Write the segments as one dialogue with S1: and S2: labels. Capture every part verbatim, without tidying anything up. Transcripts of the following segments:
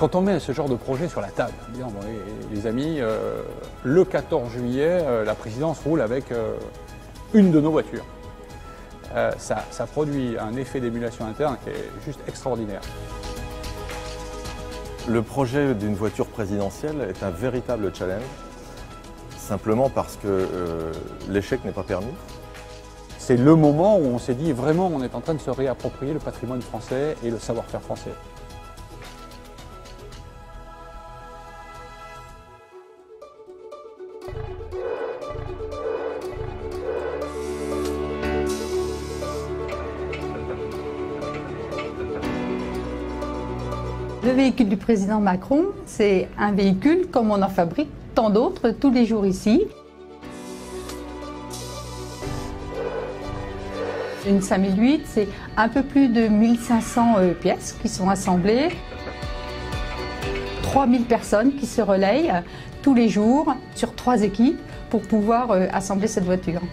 S1: Quand on met ce genre de projet sur la table, dire, bon, les, les amis, euh, le quatorze juillet, euh, la présidence roule avec euh, une de nos voitures. Euh, ça, ça produit un effet d'émulation interne qui est juste extraordinaire.
S2: Le projet d'une voiture présidentielle est un véritable challenge, simplement parce que euh, l'échec n'est pas permis.
S1: C'est le moment où on s'est dit vraiment on est en train de se réapproprier le patrimoine français et le savoir-faire français.
S3: Le véhicule du président Macron, c'est un véhicule comme on en fabrique tant d'autres tous les jours ici. Une cinq mille huit, c'est un peu plus de mille cinq cents pièces qui sont assemblées. trois mille personnes qui se relayent tous les jours sur trois équipes pour pouvoir assembler cette voiture.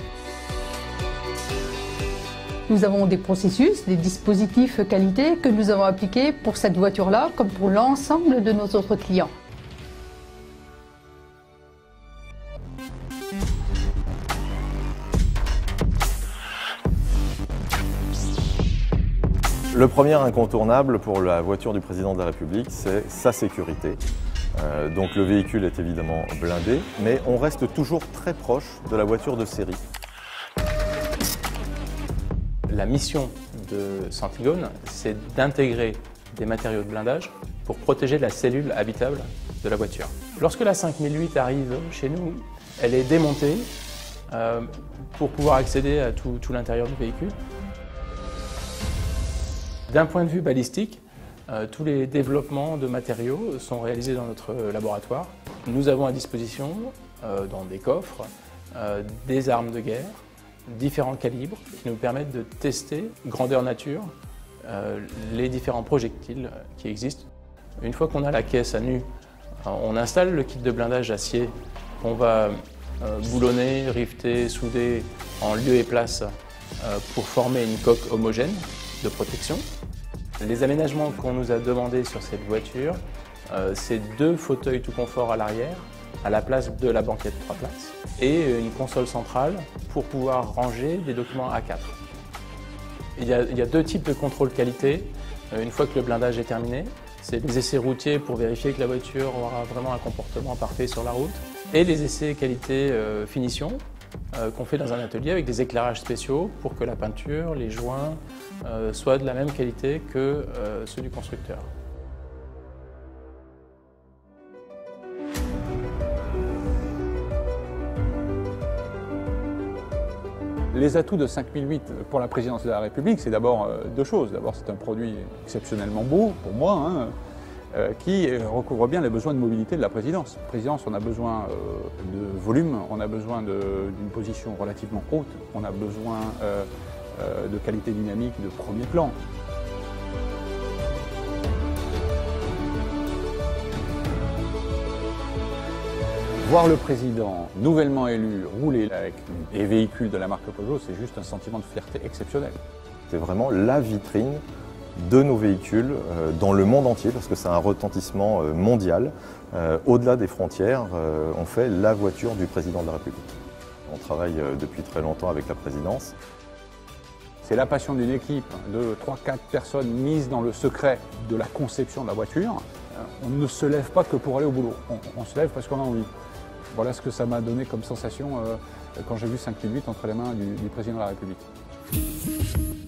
S3: Nous avons des processus, des dispositifs qualité que nous avons appliqués pour cette voiture-là comme pour l'ensemble de nos autres clients.
S2: Le premier incontournable pour la voiture du président de la République, c'est sa sécurité. Euh, donc le véhicule est évidemment blindé, mais on reste toujours très proche de la voiture de série.
S4: La mission de Santigone, c'est d'intégrer des matériaux de blindage pour protéger la cellule habitable de la voiture. Lorsque la cinq mille huit arrive chez nous, elle est démontée euh, pour pouvoir accéder à tout, tout l'intérieur du véhicule. D'un point de vue balistique, euh, tous les développements de matériaux sont réalisés dans notre laboratoire. Nous avons à disposition, euh, dans des coffres, euh, des armes de guerre, différents calibres qui nous permettent de tester grandeur nature euh, les différents projectiles qui existent. Une fois qu'on a la caisse à nu, on installe le kit de blindage acier qu'on va euh, boulonner, rifter, souder en lieu et place euh, pour former une coque homogène de protection. Les aménagements qu'on nous a demandés sur cette voiture, euh, c'est deux fauteuils tout confort à l'arrière, à la place de la banquette trois places, et une console centrale pour pouvoir ranger des documents A quatre. Il y a, il y a deux types de contrôle qualité. Une fois que le blindage est terminé, c'est les essais routiers pour vérifier que la voiture aura vraiment un comportement parfait sur la route, et les essais qualité euh, finition euh, qu'on fait dans un atelier avec des éclairages spéciaux pour que la peinture, les joints euh, soient de la même qualité que euh, ceux du constructeur.
S1: Les atouts de cinq mille huit pour la présidence de la République, c'est d'abord euh, deux choses. D'abord, c'est un produit exceptionnellement beau, pour moi, hein, euh, qui recouvre bien les besoins de mobilité de la présidence. La présidence, on a besoin euh, de volume, on a besoin d'une position relativement haute, on a besoin euh, euh, de qualité dynamique de premier plan. Voir le président nouvellement élu rouler avec les véhicules de la marque Peugeot, c'est juste un sentiment de fierté exceptionnel.
S2: C'est vraiment la vitrine de nos véhicules euh, dans le monde entier, parce que c'est un retentissement euh, mondial. Euh, Au-delà des frontières, euh, on fait la voiture du président de la République. On travaille euh, depuis très longtemps avec la présidence.
S1: C'est la passion d'une équipe de trois quatre personnes mises dans le secret de la conception de la voiture. On ne se lève pas que pour aller au boulot, on, on se lève parce qu'on a envie. Voilà ce que ça m'a donné comme sensation euh, quand j'ai vu cinq mille huit entre les mains du, du président de la République.